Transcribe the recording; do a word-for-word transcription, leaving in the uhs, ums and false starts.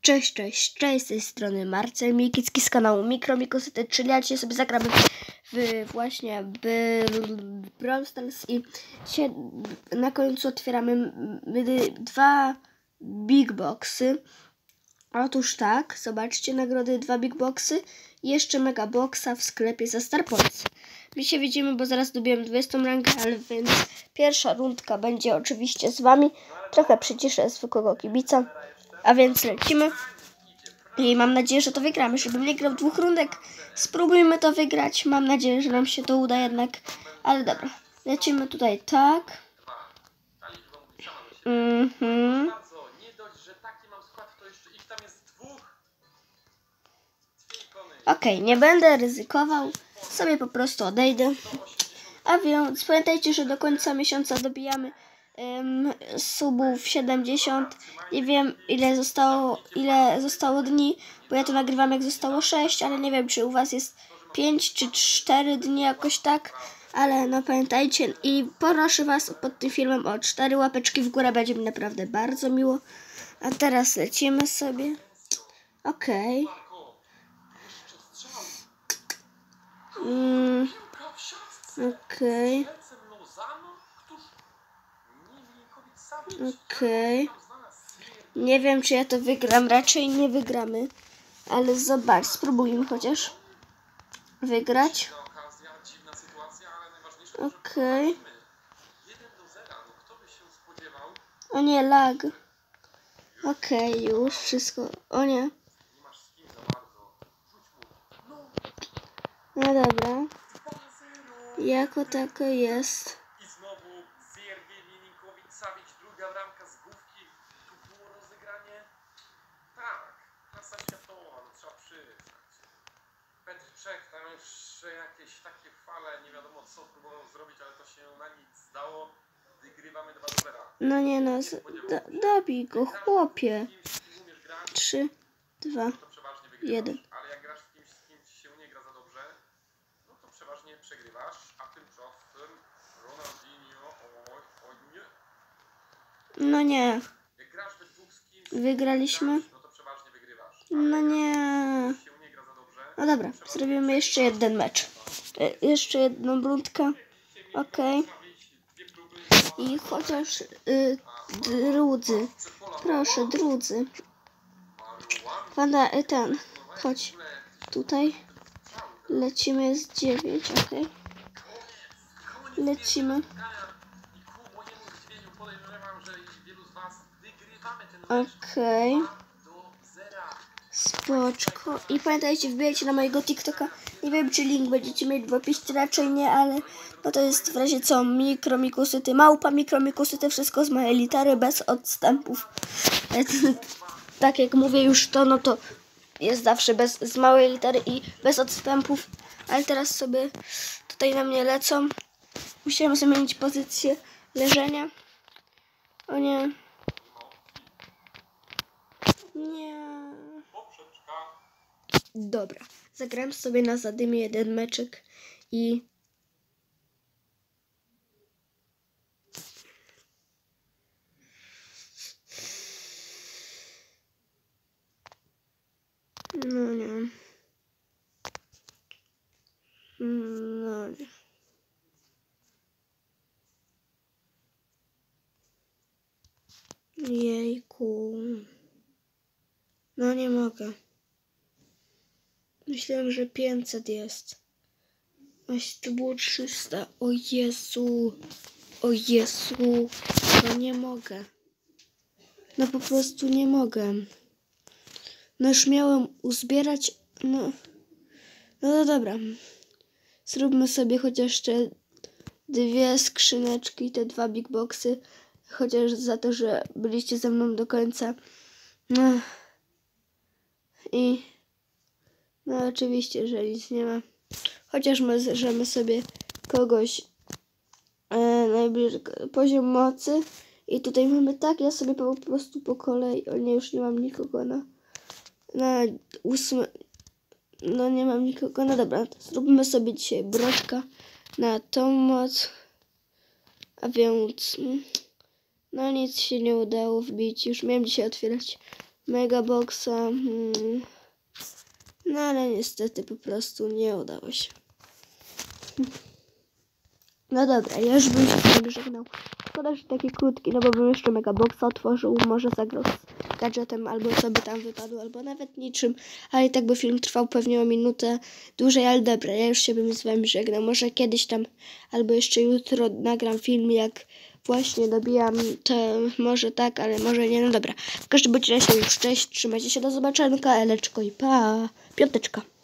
Cześć, cześć, cześć, z tej strony Marcel Mikicki z kanału Mikromikosity, czyli ja dzisiaj sobie zagramy w właśnie w Brawl Stars i dzisiaj na końcu otwieramy dwa Big Boxy. Otóż tak, zobaczcie, nagrody dwa Big Boxy i jeszcze Mega Boxa w sklepie za Star Points. My się widzimy, bo zaraz dobiłem dwudziestą rangę, ale więc pierwsza rundka będzie oczywiście z wami. Trochę przyciszę zwykłego kibica. A więc lecimy i mam nadzieję, że to wygramy. Żebym nie grał dwóch rundek, spróbujmy to wygrać. Mam nadzieję, że nam się to uda jednak. Ale dobra, lecimy tutaj tak. Mhm. Okej, okay, nie będę ryzykował. Sobie po prostu odejdę. A więc pamiętajcie, że do końca miesiąca dobijamy um, subów siedemdziesiąt. Nie wiem ile zostało, ile zostało dni, bo ja to nagrywam jak zostało sześć, ale nie wiem czy u was jest pięć czy cztery dni jakoś tak. Ale no pamiętajcie i proszę was pod tym filmem o cztery łapeczki w górę, będzie mi naprawdę bardzo miło. A teraz lecimy sobie. Okej. Okay. Mm. Okej. Okay. Okej. Okay. Nie wiem, czy ja to wygram. Raczej nie wygramy. Ale zobacz, spróbujmy chociaż wygrać. Okej. Okay. O nie, lag. Okej, okay, już wszystko. O nie. No dobra. Jako tako jest. I znowu zerwie Linikowicz Savic, druga bramka z główki. Tu było rozegranie. Tak, klasa światowa, no trzeba przyznać. Petryczek tam jeszcze jakieś takie fale, nie wiadomo co próbował zrobić, ale to się na nic zdało. Wygrywamy dwa do zera. No nie no, do, dobij go, chłopie. trzy, dwa, jeden. Ale jak grasz z kimś, z kim ci się nie gra za dobrze, no to przeważnie przegrywasz, a tymczasem Ronaldinho, oj, oj nie. No nie. Jak grasz we dwóch z kimś, wygraliśmy. No to przeważnie wygrywasz. No nie. Się nie gra za dobrze. No dobra, zrobimy jeszcze jeden mecz. E, jeszcze jedną rundkę. Okej. Okay. I chociaż y, drudzy. Proszę, drudzy. Wanda, y, ten. Chodź. Tutaj. Lecimy z dziewięć, okej. Okay. Lecimy. Okej. Okay. Spoczko. I pamiętajcie, wbijajcie na mojego TikToka. Nie wiem, czy link będziecie mieć w opisie, raczej nie, ale no to jest w razie co Mikromikosity, małpa Mikromikosity, wszystko z mojej litery, bez odstępów. Tak jak mówię już to, no to jest zawsze bez, z małej litery i bez odstępów. Ale teraz sobie tutaj na mnie lecą. Musiałem zmienić pozycję leżenia. O nie. Nie. Dobra. Zagrałem sobie na zadymie jeden meczek i no nie. No nie. Jejku. No nie mogę. Myślałem, że pięćset jest. Właśnie to było trzysta. O Jezu. O Jezu. No nie mogę. No po prostu nie mogę. No już miałem uzbierać. No. No to dobra. Zróbmy sobie chociaż jeszcze dwie skrzyneczki, te dwa big boxy. Chociaż za to, że byliście ze mną do końca. No. I no oczywiście, że nic nie ma. Chociaż możemy sobie kogoś e, najbliżej poziom mocy. I tutaj mamy tak, ja sobie po prostu po kolei. O nie, już nie mam nikogo na na ósmy. No nie mam nikogo. No dobra, to zróbmy sobie dzisiaj broczka na tą moc. A więc no nic się nie udało wbić. Już miałem dzisiaj otwierać Megaboxa. Hmm. No ale niestety po prostu nie udało się. No dobra, ja już bym się tak żegnał. Szkoda, że taki krótki, no bo bym jeszcze Megaboxa otworzył, może zagrał z gadżetem, albo co by tam wypadło, albo nawet niczym. Ale i tak by film trwał pewnie o minutę dłużej, ale dobra, ja już się bym z wami żegnał. Może kiedyś tam, albo jeszcze jutro nagram film, jak właśnie dobijam, to może tak, ale może nie, no dobra. W każdym bądź razie już cześć, trzymajcie się, do zobaczenia, eleczko i pa, piąteczka.